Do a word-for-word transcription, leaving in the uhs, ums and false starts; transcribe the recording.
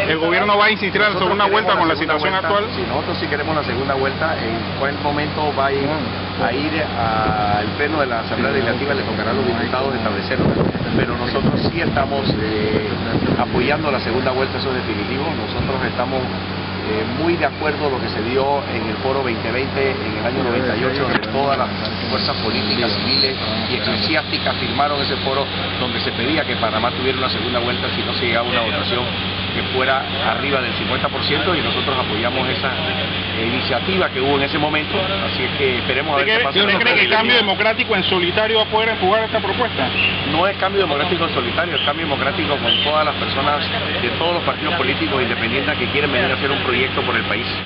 ¿El gobierno va a insistir en la segunda vuelta con la situación actual? Sí, nosotros sí queremos la segunda vuelta. En cuál momento va a ir, a ir al pleno de la Asamblea Legislativa, le tocará a los diputados establecerlo, pero nosotros sí estamos eh, apoyando la segunda vuelta, eso es definitivo. Nosotros estamos Eh, muy de acuerdo a lo que se dio en el foro veinte veinte en el año noventa y ocho, donde todas las fuerzas políticas, civiles y eclesiásticas firmaron ese foro donde se pedía que Panamá tuviera una segunda vuelta si no se llegaba a una votación que fuera arriba del cincuenta por ciento, y nosotros apoyamos esa eh, iniciativa que hubo en ese momento, así es que esperemos a ver qué pasa. ¿Usted cree que el Cambio Democrático en solitario va a poder empujar esta propuesta? No es Cambio Democrático en solitario, es Cambio Democrático con todas las personas de todos los partidos políticos independientes que quieren venir a hacer un proyecto por el país.